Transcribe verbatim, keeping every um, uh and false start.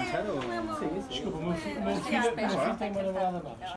achar ou... Não é uma- Sim, sim. Desculpa, o meu filho, o meu Mas filho, já o meu está. filho tem uma namorada má.